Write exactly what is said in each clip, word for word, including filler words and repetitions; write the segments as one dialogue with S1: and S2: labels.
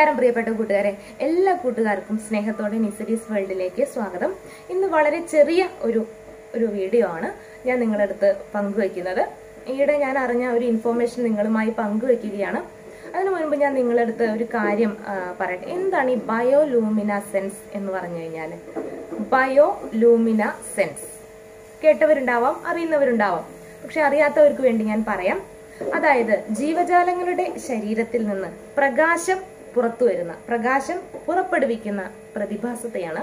S1: നമസ്കാരം പ്രിയപ്പെട്ട കൂട്ടുകാരെ, എല്ലാ കൂട്ടുകാർക്കും സ്നേഹത്തോടെ നിസരീസ് വേൾഡിലേക്ക് സ്വാഗതം. ഇന്ന് വളരെ ചെറിയ ഒരു ഒരു വീഡിയോ ആണ് ഞാൻ നിങ്ങളുടെ അടുത്ത് പങ്കുവയ്ക്കുന്നത്. ഈയിടെ ഞാൻ അറിഞ്ഞ ഒരു ഇൻഫോർമേഷൻ നിങ്ങളുമായി പങ്കുവയ്ക്കുകയാണ്. അതിനു മുൻപ് ഞാൻ നിങ്ങളുടെ അടുത്ത് ഒരു കാര്യം പറയട്ടെ. എന്താണ് ഈ ബയോലൂമിനസെൻസ് എന്ന് പറഞ്ഞു കഴിഞ്ഞാൽ? ബയോലൂമിനസെൻസ് കേട്ടവരുണ്ടാവാം, അറിയുന്നവരുണ്ടാവാം. പക്ഷെ അറിയാത്തവർക്ക് വേണ്ടി ഞാൻ പറയാം. അതായത് ജീവജാലങ്ങളുടെ ശരീരത്തിൽ നിന്ന് പ്രകാശം പുറത്തു വരുന്ന, പ്രകാശം പുറപ്പെടുവിക്കുന്ന പ്രതിഭാസത്തെയാണ്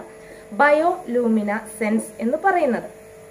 S1: ബയോലൂമിനസെൻസ് എന്ന് പറയുന്നത്.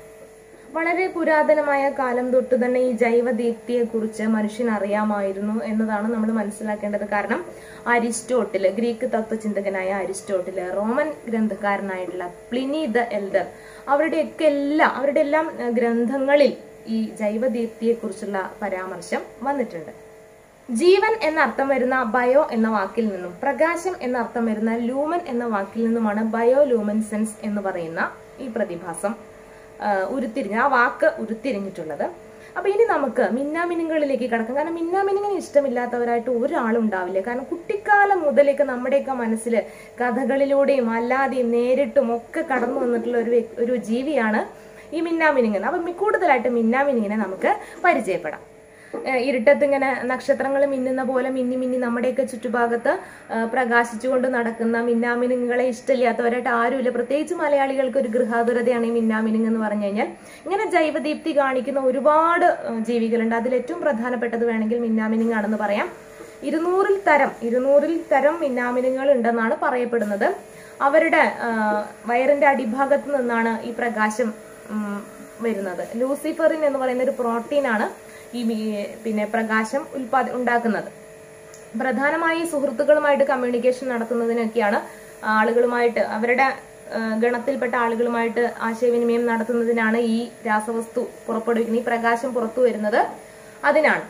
S1: വളരെ പുരാതനമായ കാലം തൊട്ട് തന്നെ ഈ ജൈവദീപ്തിയെ കുറിച്ച് മനുഷ്യന് അറിയാമായിരുന്നു എന്നതാണ് നമ്മൾ മനസ്സിലാക്കേണ്ടത്. കാരണം അരിസ്റ്റോട്ടില്, ഗ്രീക്ക് തത്വചിന്തകനായ അരിസ്റ്റോട്ടില്, റോമൻ ഗ്രന്ഥകാരനായിട്ടുള്ള പ്ലിനി ദ എൽഡർ, അവരുടെയൊക്കെ എല്ലാം അവരുടെ എല്ലാം ഗ്രന്ഥങ്ങളിൽ ഈ ജൈവദീപ്തിയെ കുറിച്ചുള്ള പരാമർശം വന്നിട്ടുണ്ട്. ജീവൻ എന്ന അർത്ഥം വരുന്ന ബയോ എന്ന വാക്കിൽ നിന്നും പ്രകാശം എന്ന അർത്ഥം വരുന്ന ലൂമൻ എന്ന വാക്കിൽ നിന്നുമാണ് ബയോലൂമിനസെൻസ് എന്ന് പറയുന്ന ഈ പ്രതിഭാസം ഉരുത്തിരിഞ്ഞ ആ വാക്ക് ഉരുത്തിരിഞ്ഞിട്ടുള്ളത്. അപ്പൊ ഇനി നമുക്ക് മിന്നാമിനുങ്ങളിലേക്ക് കടക്കാം. കാരണം മിന്നാമിനുങ്ങിന് ഇഷ്ടമില്ലാത്തവരായിട്ട് ഒരാളും ഉണ്ടാവില്ല. കാരണം കുട്ടിക്കാലം മുതലേക്ക് നമ്മുടെയൊക്കെ മനസ്സിൽ കഥകളിലൂടെയും അല്ലാതെയും നേരിട്ടും ഒക്കെ കടന്നു വന്നിട്ടുള്ള ഒരു ഒരു ജീവിയാണ് ഈ മിന്നാമിനുങ്ങൻ. അപ്പൊ കൂടുതലായിട്ട് മിന്നാമിനുങ്ങിനെ നമുക്ക് പരിചയപ്പെടാം. ഇരുട്ടത്ത് ഇങ്ങനെ നക്ഷത്രങ്ങൾ മിന്നുന്ന പോലെ മിന്നി മിന്നി നമ്മുടെയൊക്കെ ചുറ്റുഭാഗത്ത് പ്രകാശിച്ചുകൊണ്ട് നടക്കുന്ന മിന്നാമിനുങ്ങളെ ഇഷ്ടമില്ലാത്തവരായിട്ട് ആരുമില്ല. പ്രത്യേകിച്ച് മലയാളികൾക്ക് ഒരു ഗൃഹാതുരതയാണ് ഈ മിന്നാമിനുങ്ങ് എന്ന് പറഞ്ഞു കഴിഞ്ഞാൽ. ഇങ്ങനെ ജൈവദീപ്തി കാണിക്കുന്ന ഒരുപാട് ജീവികളുണ്ട്. അതിൽ ഏറ്റവും പ്രധാനപ്പെട്ടത് വേണമെങ്കിൽ മിന്നാമിനുങ്ങാണെന്ന് പറയാം. ഇരുന്നൂറിൽ തരം ഇരുന്നൂറിൽ തരം മിന്നാമിനുങ്ങൾ ഉണ്ടെന്നാണ് പറയപ്പെടുന്നത്. അവരുടെ വയറിന്റെ അടിഭാഗത്ത് നിന്നാണ് ഈ പ്രകാശം വരുന്നത്. ലൂസിഫറിൻ എന്ന് പറയുന്ന ഒരു പ്രോട്ടീനാണ് ഈ പിന്നെ പ്രകാശം ഉൽപാദ ഉണ്ടാക്കുന്നത്. പ്രധാനമായി സുഹൃത്തുക്കളുമായിട്ട് കമ്മ്യൂണിക്കേഷൻ നടത്തുന്നതിനൊക്കെയാണ്, ആളുകളുമായിട്ട് അവരുടെ ഗണത്തിൽപ്പെട്ട ആളുകളുമായിട്ട് ആശയവിനിമയം നടത്തുന്നതിനാണ് ഈ രാസവസ്തു പുറപ്പെടുവിക്കുന്നത്, ഈ പ്രകാശം പുറത്തു വരുന്നത് അതിനാണ്.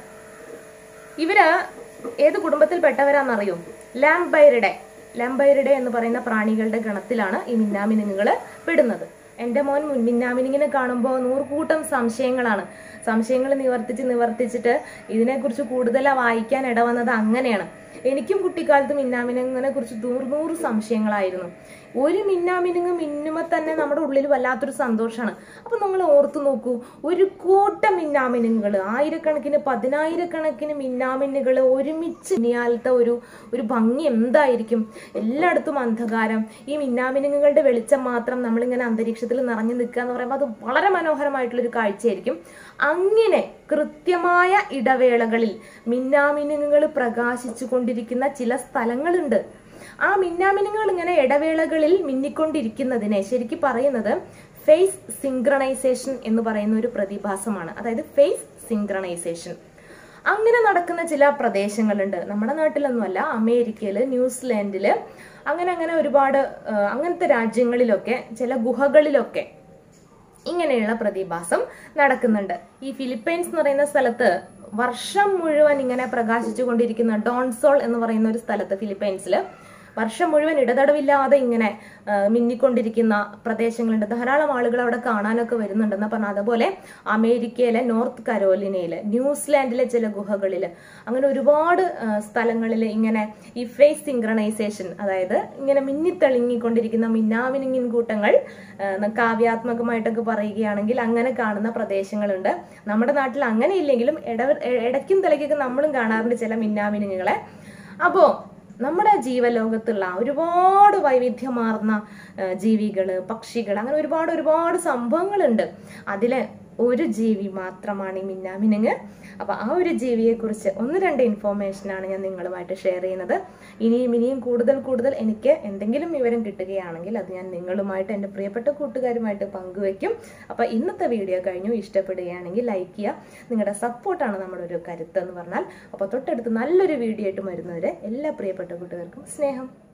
S1: ഇവര് ഏത് കുടുംബത്തിൽപ്പെട്ടവരാണെന്നറിയോ? ലാംബൈറിഡെ ലാംബൈറിഡെ എന്ന് പറയുന്ന പ്രാണികളുടെ ഗണത്തിലാണ് ഈ മിന്നാമിനുങ്ങുകൾ പെടുന്നത്. എൻ്റെ മോൻ മിന്നാമിനുങ്ങിനെ കാണുമ്പോൾ നൂറുകൂട്ടം സംശയങ്ങളാണ്. സംശയങ്ങൾ നിവർത്തിച്ച് നിവർത്തിച്ചിട്ട് ഇതിനെക്കുറിച്ച് കൂടുതൽ വായിക്കാൻ ഇടവന്നത് അങ്ങനെയാണ്. എനിക്കും കുട്ടിക്കാലത്ത് മിന്നാമിനുങ്ങിനെ കുറിച്ച് നൂറ് നൂറ് സംശയങ്ങളായിരുന്നു. ഒരു മിന്നാമിനുങ്ങ് മിന്നുമ്പോൾ തന്നെ നമ്മുടെ ഉള്ളിൽ വല്ലാത്തൊരു സന്തോഷമാണ്. അപ്പൊ നിങ്ങൾ ഓർത്തു നോക്കൂ, ഒരു കൂട്ടം മിന്നാമിനുങ്ങൾ, ആയിരക്കണക്കിന് പതിനായിരക്കണക്കിന് മിന്നാമിന്നുകൾ ഒരുമിച്ച് മിന്നിയാലത്തെ ഒരു ഒരു ഭംഗി എന്തായിരിക്കും? എല്ലായിടത്തും അന്ധകാരം, ഈ മിന്നാമിനുങ്ങളുടെ വെളിച്ചം മാത്രം നമ്മളിങ്ങനെ അന്തരീക്ഷത്തിൽ നിറഞ്ഞു നിൽക്കുക എന്ന് പറയുമ്പോൾ അത് വളരെ മനോഹരമായിട്ടുള്ളൊരു കാഴ്ചയായിരിക്കും. അങ്ങനെ കൃത്യമായ ഇടവേളകളിൽ മിന്നാമിനുങ്ങൾ പ്രകാശിച്ചു കൊണ്ടിരിക്കുന്ന ചില സ്ഥലങ്ങളുണ്ട്. ആ മിന്നാമിനുങ്ങൾ ഇങ്ങനെ ഇടവേളകളിൽ മിന്നിക്കൊണ്ടിരിക്കുന്നതിനെ ശരിക്കും പറയുന്നത് ഫേസ് സിങ്ക്രണൈസേഷൻ എന്ന് പറയുന്ന ഒരു പ്രതിഭാസമാണ്. അതായത് ഫേസ് സിങ്ക്രണൈസേഷൻ അങ്ങനെ നടക്കുന്ന ചില പ്രദേശങ്ങളുണ്ട്. നമ്മുടെ നാട്ടിലൊന്നുമല്ല, അമേരിക്കയില്, ന്യൂസിലാൻഡില്, അങ്ങനെ അങ്ങനെ ഒരുപാട് അങ്ങനത്തെ രാജ്യങ്ങളിലൊക്കെ ചില ഗുഹകളിലൊക്കെ ഇങ്ങനെയുള്ള പ്രതിഭാസം നടക്കുന്നുണ്ട്. ഈ ഫിലിപ്പൈൻസ് എന്ന് പറയുന്ന സ്ഥലത്ത് വർഷം മുഴുവൻ ഇങ്ങനെ പ്രകാശിച്ചു കൊണ്ടിരിക്കുന്ന ഡോൺസോൾ എന്ന് പറയുന്ന ഒരു സ്ഥലത്ത്, ഫിലിപ്പൈൻസില് വർഷം മുഴുവൻ ഇടതടവില്ലാതെ ഇങ്ങനെ മിന്നിക്കൊണ്ടിരിക്കുന്ന പ്രദേശങ്ങളുണ്ട്. ധാരാളം ആളുകൾ അവിടെ കാണാനൊക്കെ വരുന്നുണ്ടെന്ന് പറഞ്ഞാൽ. അതുപോലെ അമേരിക്കയിലെ നോർത്ത് കരോലിനയില്, ന്യൂസിലാൻഡിലെ ചില ഗുഹകളില്, അങ്ങനെ ഒരുപാട് സ്ഥലങ്ങളിൽ ഇങ്ങനെ ഈ ഫേസ് സിങ്ക്രണൈസേഷൻ, അതായത് ഇങ്ങനെ മിന്നിത്തെളിങ്ങിക്കൊണ്ടിരിക്കുന്ന മിന്നാമിനുങ്ങിൻ കൂട്ടങ്ങൾ, കാവ്യാത്മകമായിട്ടൊക്കെ പറയുകയാണെങ്കിൽ അങ്ങനെ കാണുന്ന പ്രദേശങ്ങളുണ്ട്. നമ്മുടെ നാട്ടിൽ അങ്ങനെ ഇല്ലെങ്കിലും ഇട ഇടയ്ക്കും തലയ്ക്കൊക്കെ നമ്മളും കാണാറുണ്ട് ചില മിന്നാമിനുങ്ങളെ. അപ്പോ നമ്മുടെ ജീവലോകത്തുള്ള ഒരുപാട് വൈവിധ്യമാർന്ന ജീവികള്, പക്ഷികൾ, അങ്ങനെ ഒരുപാട് ഒരുപാട് സംഭവങ്ങളുണ്ട്. അതിലെ ഒരു ജീവി മാത്രമാണ് ഈ മിന്നാമിനുങ്ങ്. അപ്പൊ ആ ഒരു ജീവിയെ കുറിച്ച് ഒന്ന് രണ്ട് ഇൻഫോർമേഷനാണ് ഞാൻ നിങ്ങളുമായിട്ട് ഷെയർ ചെയ്യുന്നത്. ഇനിയും ഇനിയും കൂടുതൽ കൂടുതൽ എനിക്ക് എന്തെങ്കിലും വിവരം കിട്ടുകയാണെങ്കിൽ അത് ഞാൻ നിങ്ങളുമായിട്ട്, എൻ്റെ പ്രിയപ്പെട്ട കൂട്ടുകാരുമായിട്ട് പങ്കുവയ്ക്കും. അപ്പൊ ഇന്നത്തെ വീഡിയോ കഴിഞ്ഞു. ഇഷ്ടപ്പെടുകയാണെങ്കിൽ ലൈക്ക് ചെയ്യുക. നിങ്ങളുടെ സപ്പോർട്ടാണ് നമ്മുടെ ഒരു കരുത്ത് എന്ന് പറഞ്ഞാൽ. അപ്പൊ തൊട്ടടുത്ത് നല്ലൊരു വീഡിയോ ആയിട്ട് വരുന്നവരെ എല്ലാ പ്രിയപ്പെട്ട കൂട്ടുകാർക്കും സ്നേഹം.